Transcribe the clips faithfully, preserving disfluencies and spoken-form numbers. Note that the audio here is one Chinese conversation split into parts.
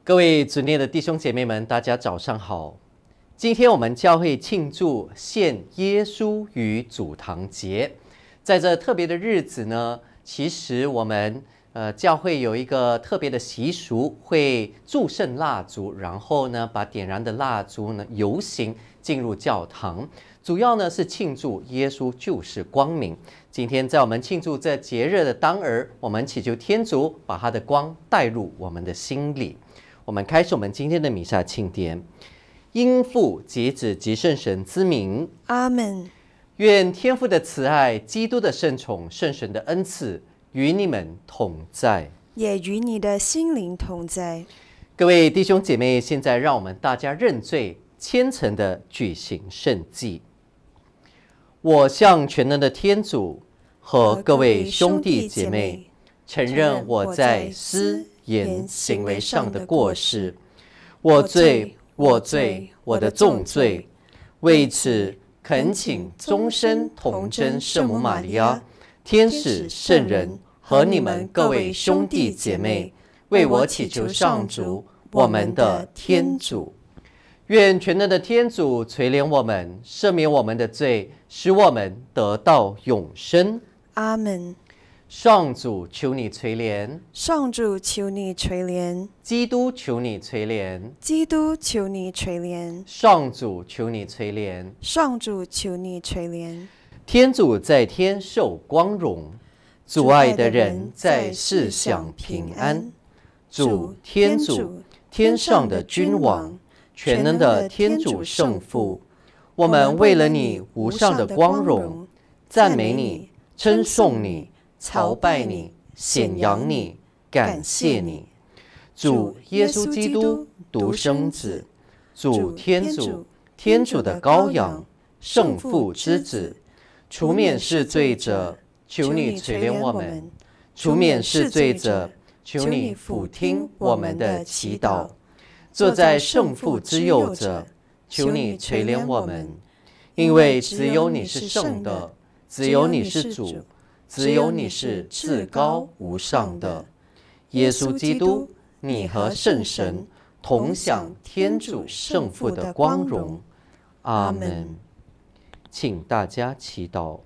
各位主内的弟兄姐妹们，大家早上好。今天我们教会庆祝献耶稣于主堂节，在这特别的日子呢，其实我们呃教会有一个特别的习俗，会祝圣蜡烛，然后呢把点燃的蜡烛呢游行进入教堂，主要呢是庆祝耶稣就是光明。今天在我们庆祝这节日的当儿，我们祈求天主把他的光带入我们的心里。我们开始我们今天的弥撒庆典，因父及子及圣神之名， 阿们。 愿天父的慈爱、基督的圣宠、圣神的恩赐与你们同在， 也与你的心灵同在。 各位弟兄姐妹，现在让我们大家认罪，虔诚地举行圣祭。我向全能的天主和各位兄弟姐妹承认我在思言行为上的过失，我罪我罪我的重罪，为此恳请终身童真圣母玛利亚、天使圣人和你们各位兄弟姐妹为我祈求上主，我们的天主。愿全能的天主垂怜我们，赦免我们的罪，使我们得到永生。 阿们。 上主求你垂怜， 上主求你垂怜， 基督求你垂怜， 基督求你垂怜， 上主求你垂怜， 上主求你垂怜。 天主在天受光荣，主爱的人在世享平安。主天主，天上的君王，全能的天主圣父，我们为了你无上的光荣，赞美你，称颂你，朝拜你，显扬你，感谢你。主耶稣基督独生子，主天主，天主的羔羊，圣父之子，除免世罪者，求你垂怜我们；除免世罪者，求你俯听我们的祈祷。坐在圣父之右者，求你垂怜我们，因为只有你是圣的，只有你是主，只有你是至高无上的。耶稣基督，你和圣神同享天主圣父的光荣。阿们。请大家祈祷。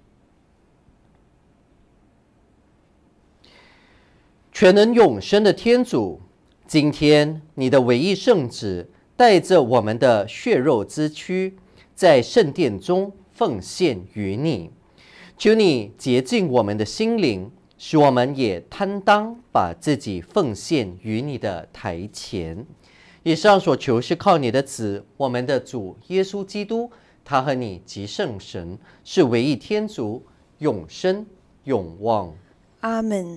全能永生的天主，今天你的唯一圣子带着我们的血肉之躯，在圣殿中奉献于你，求你洁净我们的心灵，使我们也担当把自己奉献于你的台前。以上所求是靠你的子，我们的主耶稣基督，他和你及圣神是唯一天主，永生永望。 阿们。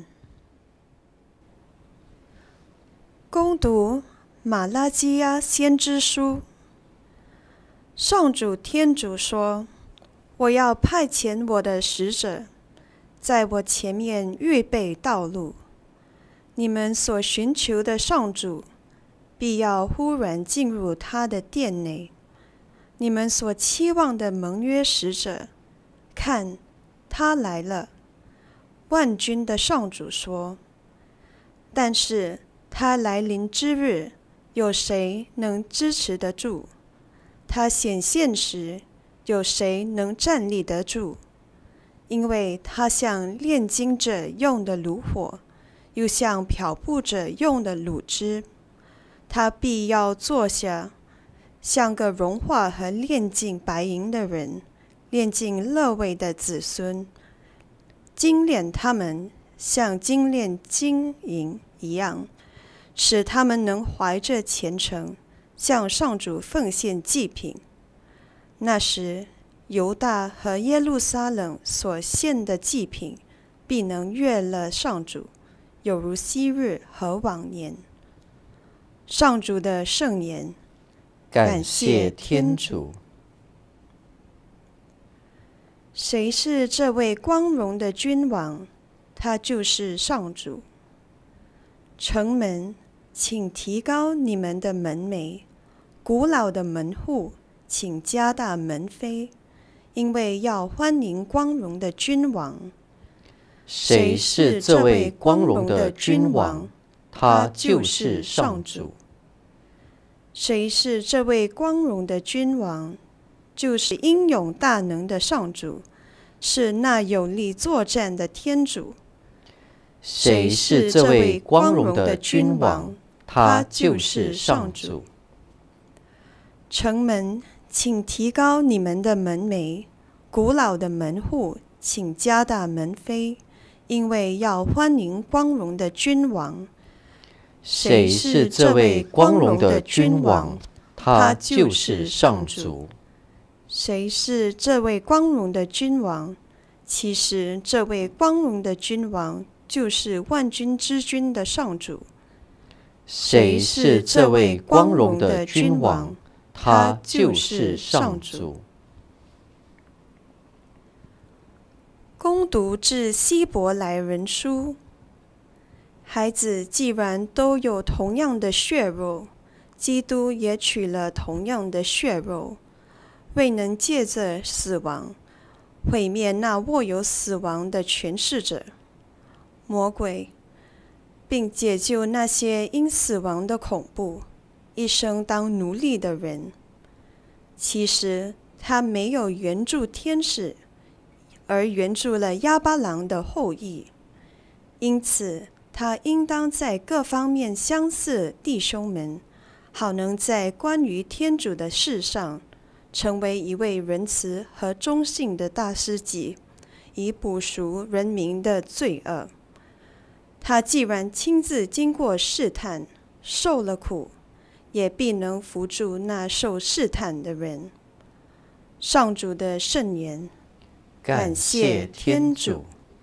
恭读马拉基亚先知书。上主天主说，我要派遣我的使者，在我前面预备道路。你们所寻求的上主，必要忽然进入他的殿内。你们所期望的盟约使者，看，他来了。万军的上主说。但是他来临之日，有谁能支持得住？他显现时，有谁能站立得住？因为他像炼金者用的炉火，又像漂布者用的卤汁。他必要坐下，像个融化和炼尽白银的人，炼尽乐位的子孙，精炼他们，像精炼金银一样，使他们能怀着虔诚向上主奉献祭品。那时，犹大和耶路撒冷所献的祭品必能悦乐上主，有如昔日和往年。上主的圣言。 感谢天主。 谁是这位光荣的君王？他就是上主。城门，请提高你们的门楣；古老的门户，请加大门扉，因为要欢迎光荣的君王。 谁是这位光荣的君王？ 他就是上主。 谁是这位光荣的君王？就是英勇大能的上主，是那有力作战的天主。 谁是这位光荣的君王？他就是上主。 城门，请提高你们的门楣；古老的门户，请加大门扉，因为要欢迎光荣的君王。 谁是这位光荣的君王？他就是上主。 谁是这位光荣的君王？其实，这位光荣的君王就是万军之君的上主。 谁是这位光荣的君王？他就是上主。 恭读致希伯来人书。孩子既然都有同样的血肉，基督也取了同样的血肉，未能借着死亡毁灭那握有死亡的权势者魔鬼，并解救那些因死亡的恐怖一生当奴隶的人。其实他没有援助天使，而援助了亚巴郎的后裔，因此他应当在各方面相似弟兄们，好能在关于天主的事上成为一位仁慈和忠信的大司祭，以补赎人民的罪恶。他既然亲自经过试探，受了苦，也必能扶助那受试探的人。上主的圣言。 感谢天主。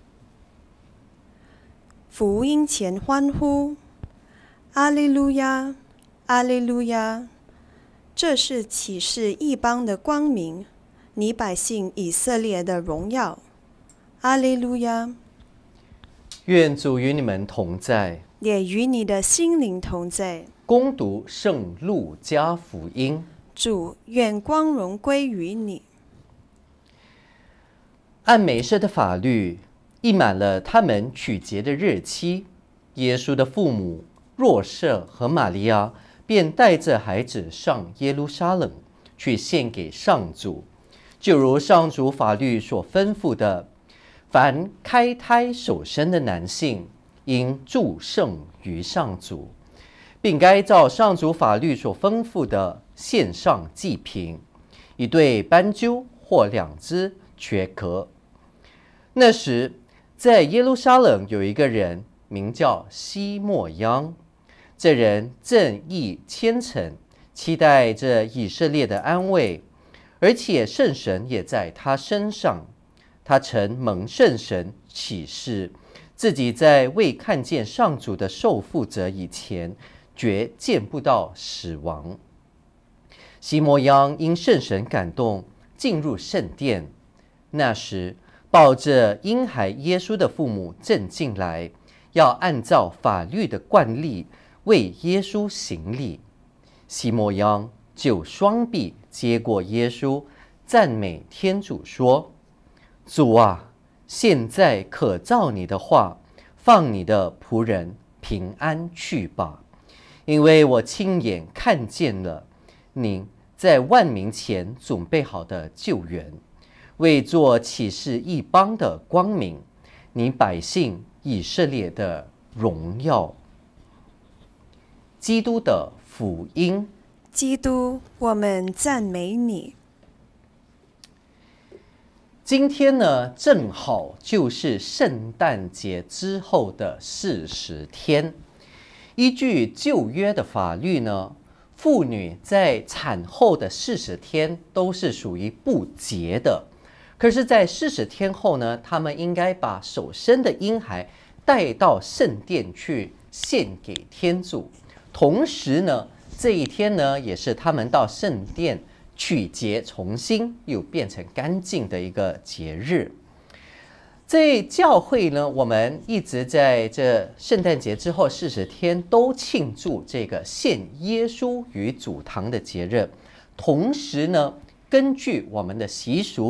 福音前欢呼，阿利路亚，阿利路亚！这是启示异邦的光明，你百姓以色列的荣耀。阿利路亚！ 愿主与你们同在， 也与你的心灵同在。 恭读圣路加福音。 主，愿光荣归于你。 按梅瑟的法律，一满了他们取节的日期，耶稣的父母若瑟和玛利亚便带着孩子上耶路撒冷去献给上主，就如上主法律所吩咐的，凡开胎首生的男性，应祝圣于上主，并该照上主法律所吩咐的献上祭品，一对斑鸠或两只瘸壳。那时，在耶路撒冷有一个人名叫西莫央，这人正义虔诚，期待着以色列的安慰，而且圣神也在他身上。他曾蒙圣神启示，自己在未看见上主的受傅者以前，绝见不到死亡。西莫央因圣神感动，进入圣殿。那时，抱着婴孩耶稣的父母正进来，要按照法律的惯例为耶稣行礼。西莫央就双臂接过耶稣，赞美天主说：“主啊，现在可照你的话，放你的仆人平安去吧，因为我亲眼看见了您在万民前准备好的救援，为做启示异邦的光明，你百姓以色列的荣耀。”基督的福音。 基督，我们赞美你。 今天呢，正好就是圣诞节之后的四十天。依据旧约的法律呢，妇女在产后的四十天都是属于不洁的。可是，在四十天后呢，他们应该把首生的婴孩带到圣殿去献给天主。同时呢，这一天呢，也是他们到圣殿取节，重新又变成干净的一个节日。在教会呢，我们一直在这圣诞节之后四十天都庆祝这个献耶稣于主堂的节日。同时呢，根据我们的习俗，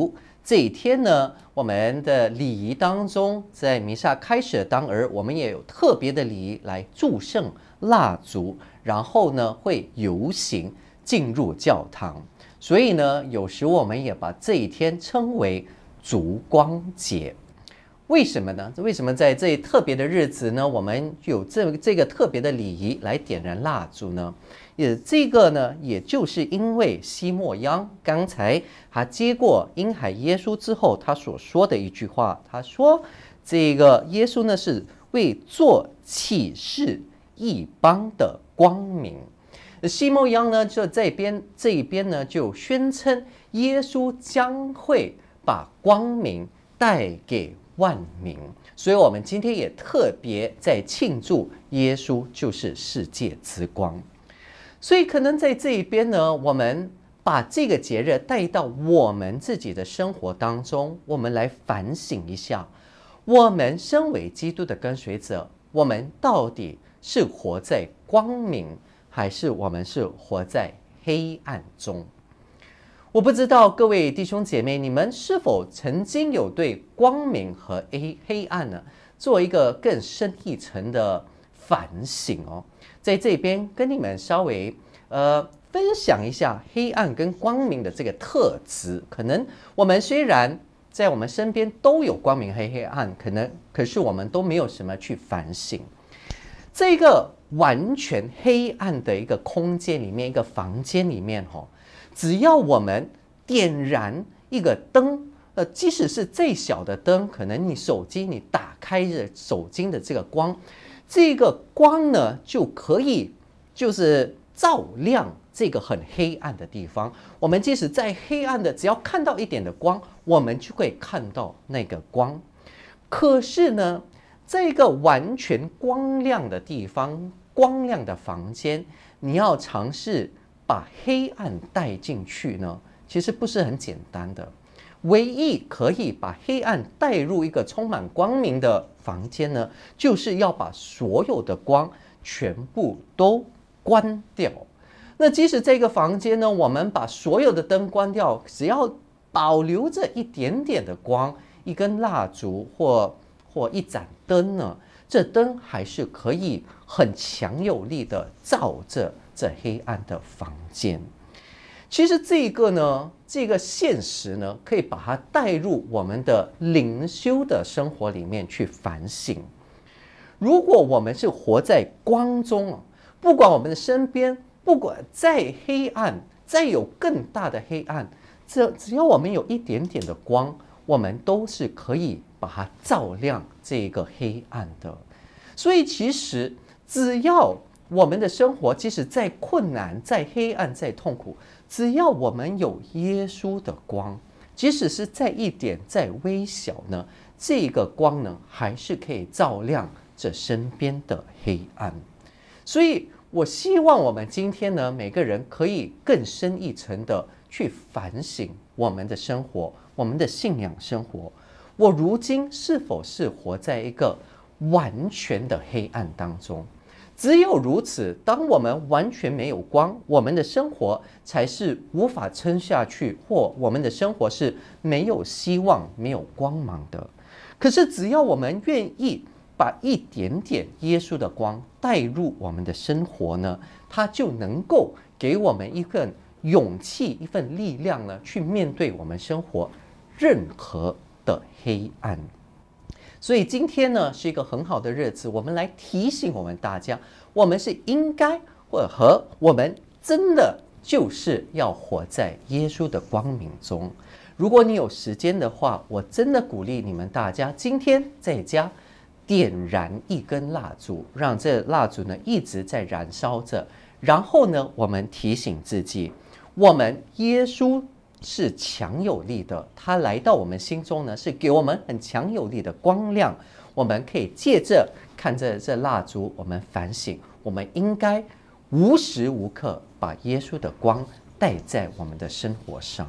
这一天呢，我们的礼仪当中，在弥撒开始的当儿，我们也有特别的礼仪来祝圣蜡烛，然后呢会游行进入教堂。所以呢，有时我们也把这一天称为烛光节。为什么呢？为什么在这特别的日子呢，我们有这这个特别的礼仪来点燃蜡烛呢？也这个呢，也就是因为西莫央刚才他接过婴孩耶稣之后，他所说的一句话，他说：“这个耶稣呢是为做启示异邦的光明。”西莫央呢就这边这一边呢就宣称耶稣将会把光明带给万民，所以我们今天也特别在庆祝耶稣就是世界之光。所以可能在这一边呢，我们把这个节日带到我们自己的生活当中，我们来反省一下，我们身为基督的跟随者，我们到底是活在光明，还是我们是活在黑暗中？我不知道各位弟兄姐妹，你们是否曾经有对光明和黑黑暗呢做一个更深一层的反省哦？在这边跟你们稍微呃分享一下黑暗跟光明的这个特质。可能我们虽然在我们身边都有光明和黑暗，可能可是我们都没有什么去反省。这个完全黑暗的一个空间里面，一个房间里面哦。只要我们点燃一个灯，呃，即使是最小的灯，可能你手机你打开着手机的这个光，这个光呢就可以就是照亮这个很黑暗的地方。我们即使在黑暗的，只要看到一点的光，我们就会看到那个光。可是呢，这个完全光亮的地方，光亮的房间，你要尝试把黑暗带进去呢，其实不是很简单的。唯一可以把黑暗带入一个充满光明的房间呢，就是要把所有的光全部都关掉。那即使这个房间呢，我们把所有的灯关掉，只要保留着一点点的光，一根蜡烛或或一盏灯呢，这灯还是可以很强有力的照着这黑暗的房间。其实这个呢，这个现实呢，可以把它带入我们的灵修的生活里面去反省。如果我们是活在光中，不管我们的身边，不管再黑暗，再有更大的黑暗，只只要我们有一点点的光，我们都是可以把它照亮这个黑暗的。所以其实只要我们的生活即使再困难、再黑暗、再痛苦，只要我们有耶稣的光，即使是再一点、再微小呢，这个光呢，还是可以照亮这身边的黑暗。所以我希望我们今天呢，每个人可以更深一层的去反省我们的生活，我们的信仰生活。我如今是否是活在一个完全的黑暗当中？只有如此，当我们完全没有光，我们的生活才是无法撑下去，或我们的生活是没有希望、没有光芒的。可是只要我们愿意把一点点耶稣的光带入我们的生活呢，它就能够给我们一份勇气、一份力量呢，去面对我们生活任何的黑暗。所以今天呢，是一个很好的日子，我们来提醒我们大家，我们是应该或和我们真的就是要活在耶稣的光明中。如果你有时间的话，我真的鼓励你们大家今天在家点燃一根蜡烛，让这蜡烛呢一直在燃烧着。然后呢，我们提醒自己，我们耶稣是强有力的，他来到我们心中呢，是给我们很强有力的光亮。我们可以借着看着这蜡烛，我们反省，我们应该无时无刻把耶稣的光带在我们的生活上。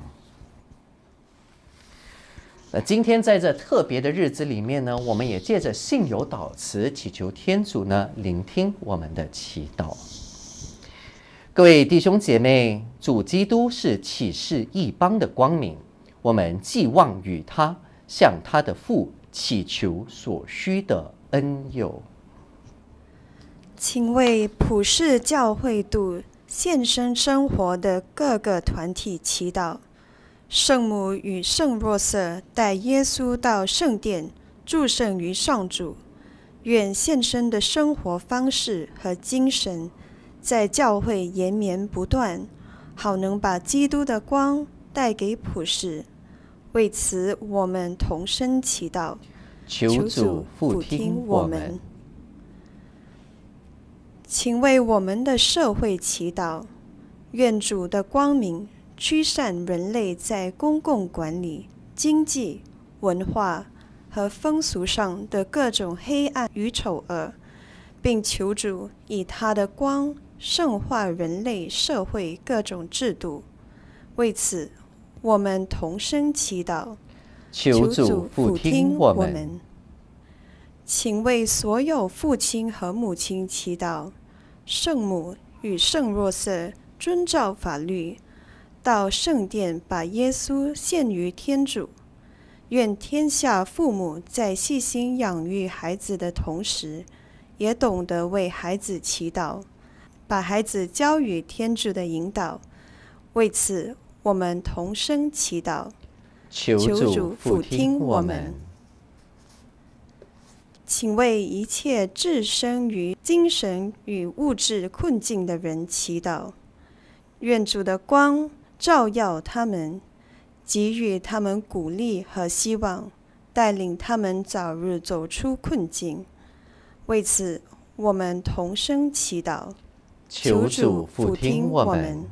那今天在这特别的日子里面呢，我们也借着信友祷词，祈求天主呢聆听我们的祈祷。各位弟兄姐妹，主基督是启示异邦的光明， 我们寄望于他，向他的父祈求所需的恩佑。 请为普世教会度献身生活的各个团体祈祷。圣母与圣若瑟带耶稣到圣殿，祝圣于上主。愿献身的生活方式和精神在教会延绵不断，好能把基督的光带给普世。为此，我们同声祈祷。 求主俯听我们。 请为我们的社会祈祷。愿主的光明驱散人类在公共管理、经济、文化和风俗上的各种黑暗与丑恶，并求主以他的光圣化人类社会各种制度。为此，我们同声祈祷。 求主俯听我们。 请为所有父亲和母亲祈祷。圣母与圣若瑟遵照法律，到圣殿把耶稣献于天主。愿天下父母在细心养育孩子的同时，也懂得为孩子祈祷，把孩子交予天主的引导。为此，我们同声祈祷。 求主俯听我们。 请为一切置身于精神与物质困境的人祈祷。愿主的光照耀他们，给予他们鼓励和希望，带领他们早日走出困境。为此，我们同声祈祷。 求主俯听我们。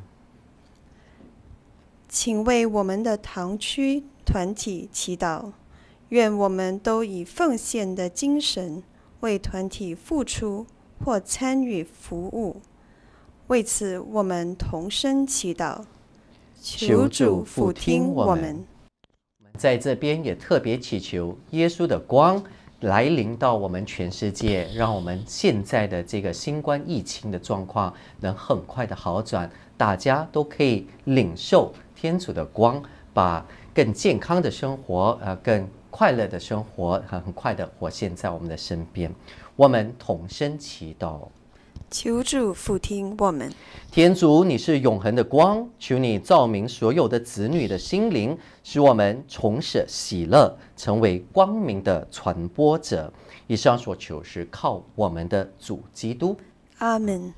请为我们的堂区团体祈祷。愿我们都以奉献的精神为团体付出或参与服务。为此，我们同声祈祷。求主俯听我们。 在这边也特别祈求耶稣的光来临到我们全世界，让我们现在的这个新冠疫情的状况能很快的好转，大家都可以领受天主的光，把更健康的生活，呃，更快乐的生活，很快的活现在我们的身边。我们同声祈祷。 求主俯听我们。 天主，你是永恒的光，求你照明所有的子女的心灵，使我们重舍喜乐，成为光明的传播者。以上所求是靠我们的主基督。 阿们。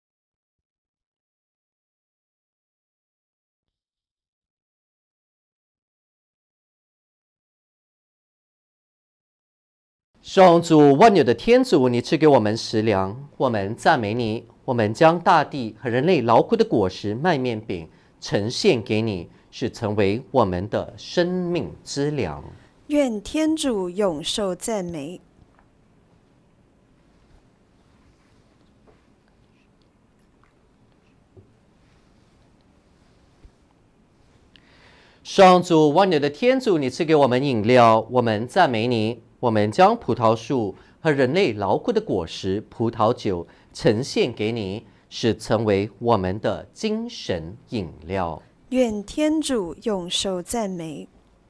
上主万有的天主，你赐给我们食粮，我们赞美你。我们将大地和人类劳苦的果实麦面饼呈现给你，是成为我们的生命之粮。 愿天主永受赞美。 上主万有的天主，你赐给我们饮料，我们赞美你。我们将葡萄树和人类劳苦的果实葡萄酒呈现给你，使成为我们的精神饮料。 愿天主永受赞美。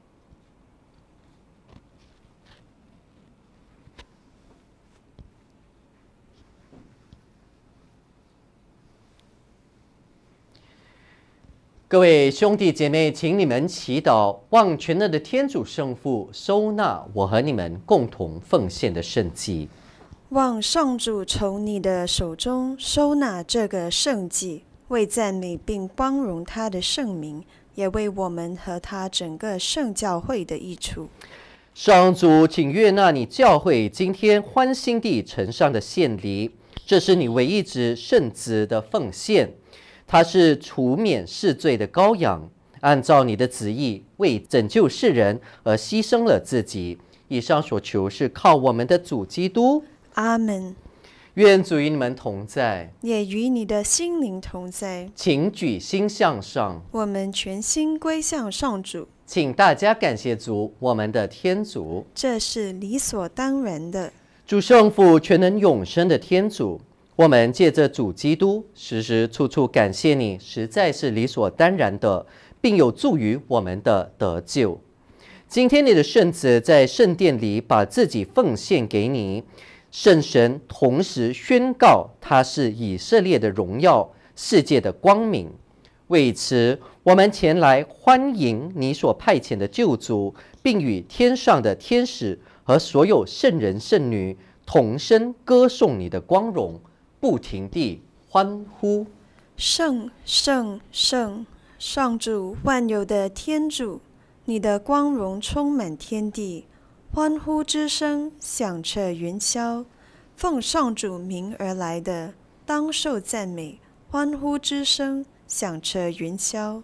各位兄弟姐妹，请你们祈祷，望全能的天主圣父收纳我和你们共同奉献的圣祭。 望上主从你的手中收纳这个圣祭，为赞美并光荣他的圣名，也为我们和他整个圣教会的益处。 上主，请悦纳你教会今天欢欣地呈上的献礼，这是你唯一子圣子的奉献。他是除免世罪的羔羊，按照你的旨意为拯救世人而牺牲了自己。以上所求是靠我们的主基督。 阿们。 愿主与你们同在， 也与你的心灵同在。 请举心向上， 我们全心归向上主。 请大家感谢主，我们的天主， 这是理所当然的。 主圣父全能永生的天主，我们借着主基督，时时处处感谢你，实在是理所当然的， 并有助于我们的得救。今天你的圣子在圣殿里把自己奉献给你，圣神同时宣告他是以色列的荣耀，世界的光明。为此，我们前来欢迎你所派遣的救主，并与天上的天使和所有圣人圣女同声歌颂你的光荣，不停地欢呼： 圣圣圣，上主万有的天主，你的光荣充满天地，欢呼之声响彻云霄。奉上主名而来的，当受赞美，欢呼之声响彻云霄。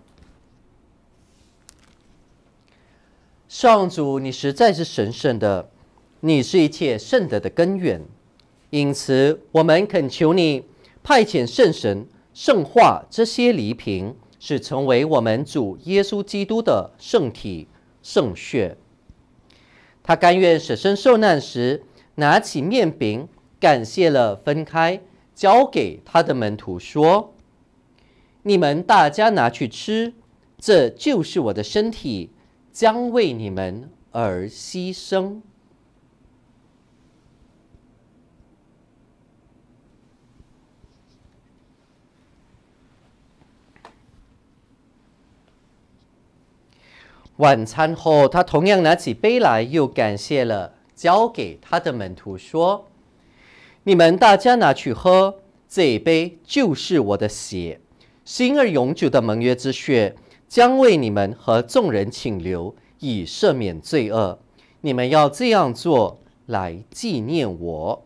上主，你实在是神圣的，你是一切圣德的根源。因此，我们恳求你派遣圣神圣化这些礼品，使成为我们主耶稣基督的圣体圣血。他甘愿舍身受难时，拿起面饼，感谢了，分开，交给他的门徒说：“你们大家拿去吃，这就是我的身体，将为你们而牺牲。”晚餐后，他同样拿起杯来，又感谢了，交给他的门徒说：“你们大家拿去喝，这一杯就是我的血，新而永久的盟约之血，将为你们和众人倾流，以赦免罪恶。你们要这样做，来纪念我。”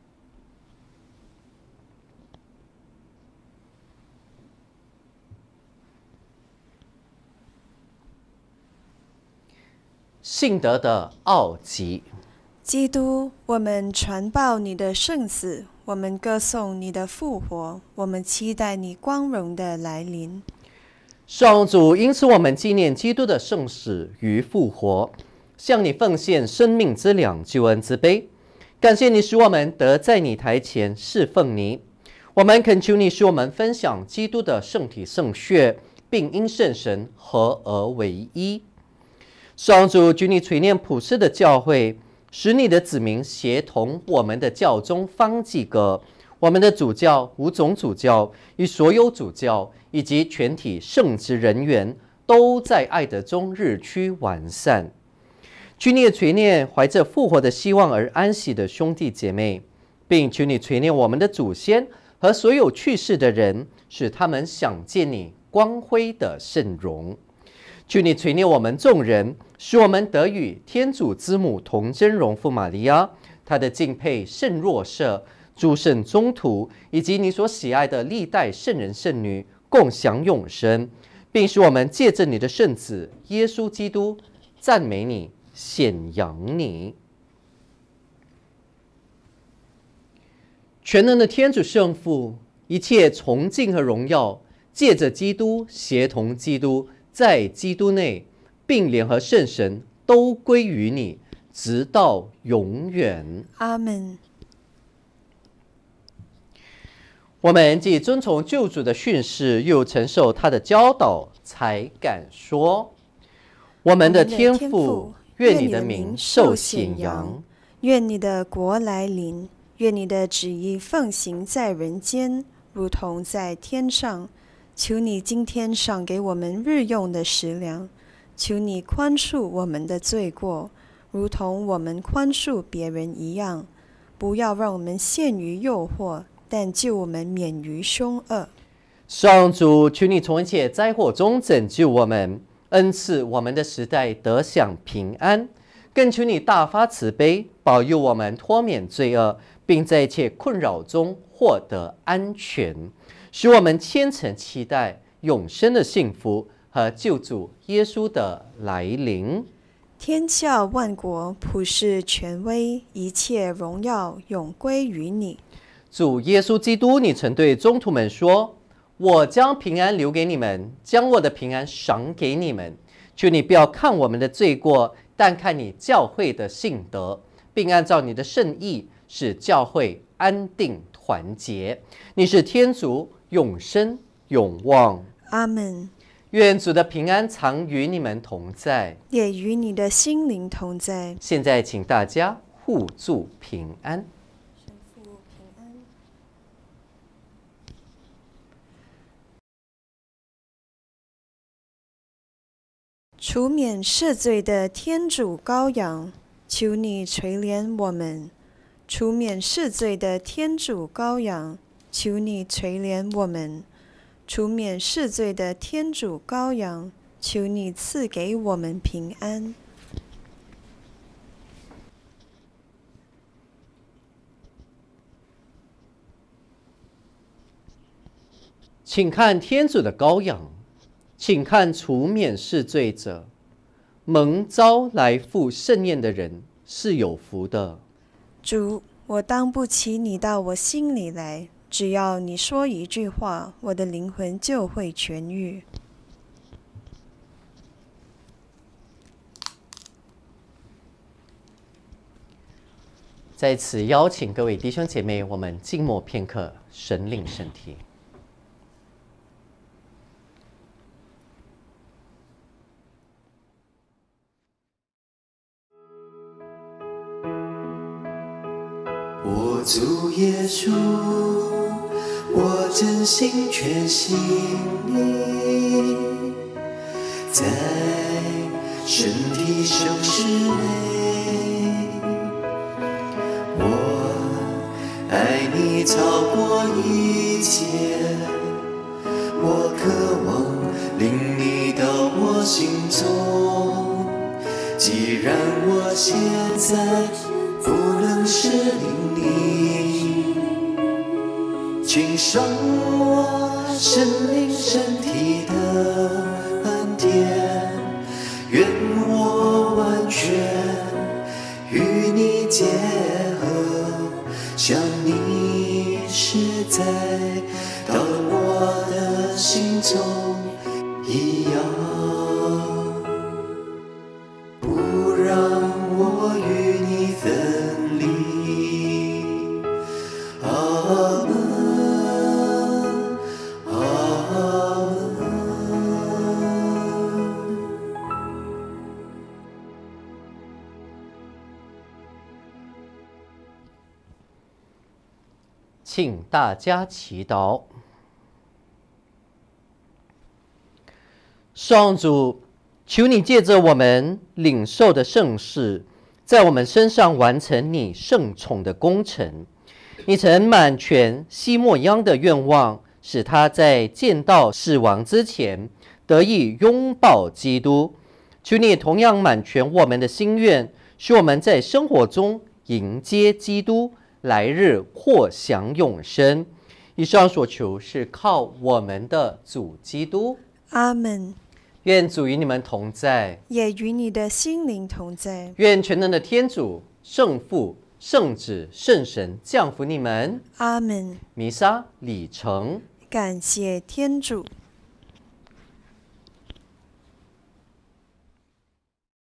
信德的奥迹。 基督，我们传报你的圣死，我们歌颂你的复活，我们期待你光荣的来临。 上主，因此我们纪念基督的圣死与复活，向你奉献生命之粮、救恩之杯。感谢你使我们得在你台前侍奉你。我们恳求你使我们分享基督的圣体圣血，并因圣神合而为一。上主，举你垂念普世的教会，使你的子民协同我们的教宗方济各、我们的主教、五种主教与所有主教以及全体圣职人员，都在爱德中日趋完善。求你也垂念怀着复活的希望而安息的兄弟姐妹，并求你垂念我们的祖先和所有去世的人，使他们想见你光辉的圣容。求你垂念我们众人，使我们得与天主之母同真荣父玛利亚、她的敬佩圣若瑟、诸圣宗徒以及你所喜爱的历代圣人圣女共享永生，并使我们借着你的圣子耶稣基督赞美你、显扬你。全能的天主圣父，一切崇敬和荣耀借着基督，协同基督，在基督内，并联合圣神，都归于你，直到永远。 阿们。 我们既遵从救主的训示，又承受他的教导，才敢说：我们的天父，愿你的名受显扬， 愿你的国来临，愿你的旨意奉行在人间，如同在天上。求你今天赏给我们日用的食粮，求你宽恕我们的罪过，如同我们宽恕别人一样。不要让我们陷于诱惑，但救我们免于凶恶。 上主，求你从一切灾祸中拯救我们，恩赐我们的时代得享平安。更求你大发慈悲，保佑我们脱免罪恶，并在一切困扰中获得安全，使我们虔诚期待永生的幸福和救主耶稣的来临。 天下万国，普世权威，一切荣耀永归于你。 主耶稣基督，你曾对宗徒们说：我将平安留给你们，将我的平安赏给你们。求你不要看我们的罪过，但看你教会的信德，并按照你的圣意，使教会安定团结。你是天主，永生永旺。 阿们。 愿主的平安常与你们同在， 也与你的心灵同在。 现在请大家互助平安。 除免赦罪的天主羔羊，求你垂怜我们。除免赦罪的天主羔羊，求你垂怜我们。除免赦罪的天主羔羊，求你赐给我们平安。 请看天主的羔羊，请看除免赦罪者。蒙召来赴盛宴的人是有福的。 主，我当不起你到我心里来，只要你说一句话，我的灵魂就会痊愈。 在此邀请各位弟兄姐妹，我们静默片刻，神领圣体。 我主耶稣，我真心全信你，在身体圣事内，我爱你超过一切，我渴望领你到我心中。既然我现在不能适应你，请赏我生命身体的恩典，愿我完全与你结合，像你是在到了我的心中一样，不让我与你分离。阿门，阿门。 请大家祈祷。上主，求你借着我们领受的圣事，在我们身上完成你圣宠的工程。你曾满全西莫央的愿望，使他在见到死亡之前得以拥抱基督。求你同样满全我们的心愿，使我们在生活中迎接基督，来日或享永生。以上所求是靠我们的主基督。 阿们。 愿主与你们同在， 也与你的心灵同在。 愿全能的天主、圣父、圣子、圣神降福你们。 阿们。 弥撒礼成。 感谢天主。